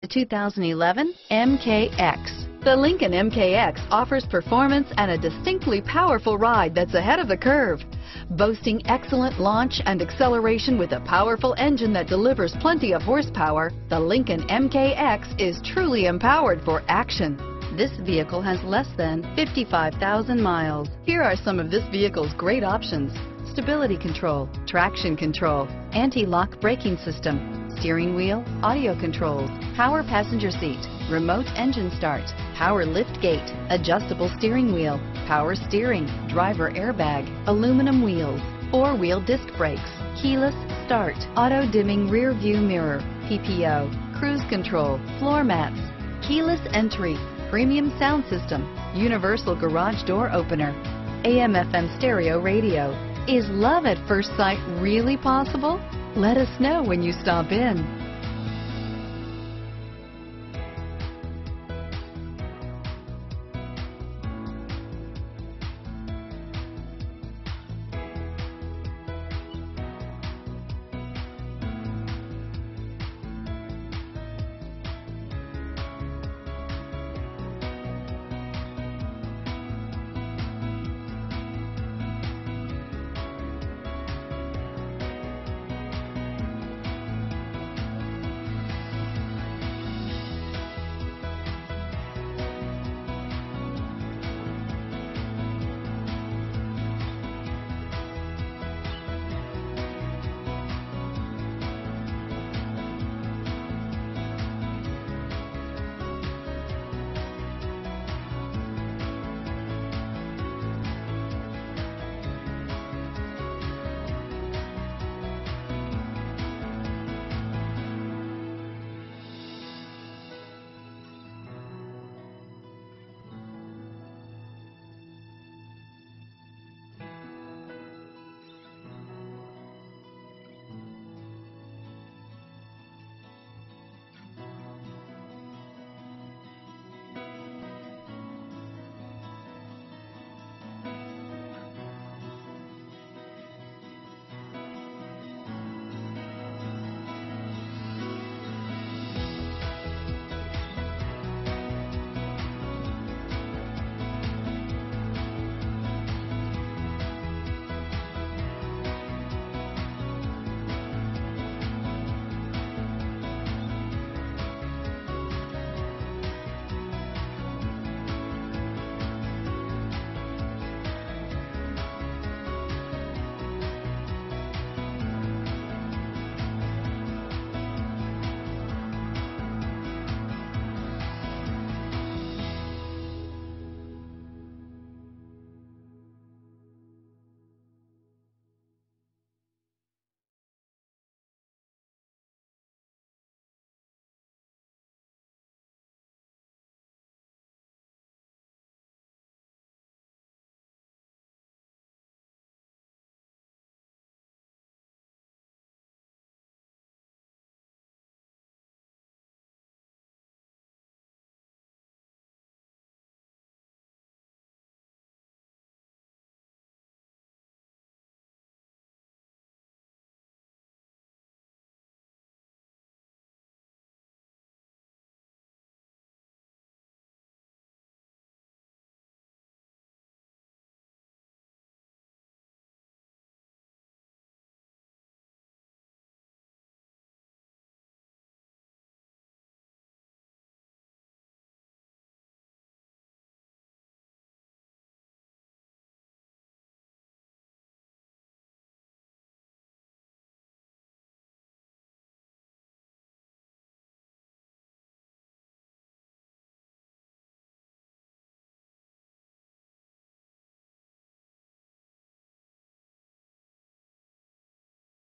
The 2011 MKX. The Lincoln MKX offers performance and a distinctly powerful ride that's ahead of the curve. Boasting excellent launch and acceleration with a powerful engine that delivers plenty of horsepower, the Lincoln MKX is truly empowered for action. This vehicle has less than 55,000 miles. Here are some of this vehicle's great options: stability control, traction control, anti-lock braking system, steering wheel audio controls, power passenger seat, remote engine start, power lift gate, adjustable steering wheel, power steering, driver airbag, aluminum wheels, four-wheel disc brakes, keyless start, auto dimming rear view mirror, PPO, cruise control, floor mats, keyless entry, premium sound system, universal garage door opener, AM/FM stereo radio. Is love at first sight really possible? Let us know when you stop in.